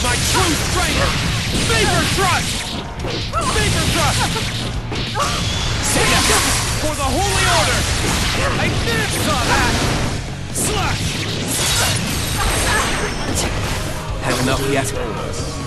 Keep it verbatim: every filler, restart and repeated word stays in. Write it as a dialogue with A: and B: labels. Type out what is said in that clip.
A: my true strength! Vapor Thrust! Vapor Thrust! For the Holy Order! I didn't saw that! Slash!
B: Had enough yet?